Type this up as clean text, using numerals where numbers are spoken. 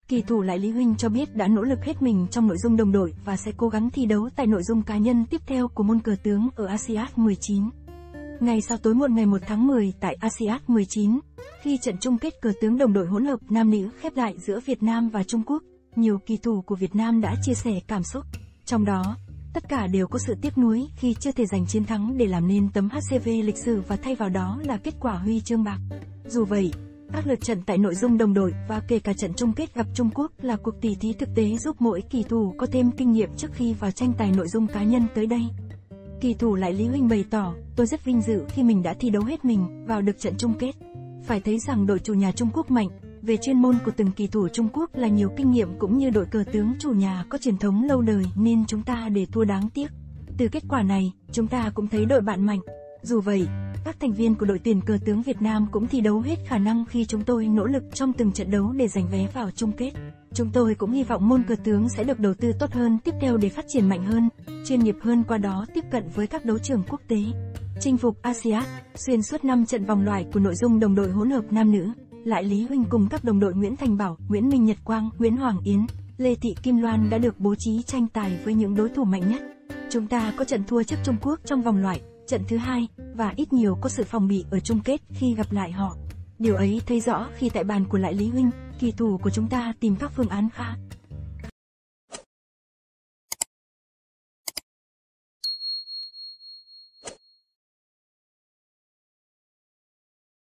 Kỳ thủ Lại Lý Huynh cho biết đã nỗ lực hết mình trong nội dung đồng đội và sẽ cố gắng thi đấu tại nội dung cá nhân tiếp theo của môn cờ tướng ở ASEAN 19. Ngày sau tối muộn ngày 1 tháng 10 tại ASEAN 19, khi trận chung kết cờ tướng đồng đội hỗn hợp nam nữ khép lại giữa Việt Nam và Trung Quốc, nhiều kỳ thủ của Việt Nam đã chia sẻ cảm xúc. Trong đó, tất cả đều có sự tiếc nuối khi chưa thể giành chiến thắng để làm nên tấm HCV lịch sử và thay vào đó là kết quả huy chương bạc. Dù vậy, các lượt trận tại nội dung đồng đội và kể cả trận chung kết gặp Trung Quốc là cuộc tỉ thí thực tế giúp mỗi kỳ thủ có thêm kinh nghiệm trước khi vào tranh tài nội dung cá nhân tới đây. Kỳ thủ Lại Lý Huynh bày tỏ, tôi rất vinh dự khi mình đã thi đấu hết mình vào được trận chung kết. Phải thấy rằng đội chủ nhà Trung Quốc mạnh, về chuyên môn của từng kỳ thủ Trung Quốc là nhiều kinh nghiệm cũng như đội cờ tướng chủ nhà có truyền thống lâu đời nên chúng ta để thua đáng tiếc. Từ kết quả này, chúng ta cũng thấy đội bạn mạnh. Dù vậy, các thành viên của đội tuyển cờ tướng Việt Nam cũng thi đấu hết khả năng khi chúng tôi nỗ lực trong từng trận đấu để giành vé vào chung kết. Chúng tôi cũng hy vọng môn cờ tướng sẽ được đầu tư tốt hơn tiếp theo để phát triển mạnh hơn, chuyên nghiệp hơn, qua đó tiếp cận với các đấu trường quốc tế. Chinh phục ASEAN, xuyên suốt 5 trận vòng loại của nội dung đồng đội hỗn hợp nam nữ, Lại Lý Huynh cùng các đồng đội Nguyễn Thành Bảo, Nguyễn Minh Nhật Quang, Nguyễn Hoàng Yến, Lê Thị Kim Loan đã được bố trí tranh tài với những đối thủ mạnh nhất. Chúng ta có trận thua trước Trung Quốc trong vòng loại, trận thứ hai, và ít nhiều có sự phòng bị ở chung kết khi gặp lại họ. Điều ấy thấy rõ khi tại bàn của Lại Lý Huynh, kỳ thủ của chúng ta tìm các phương án khác.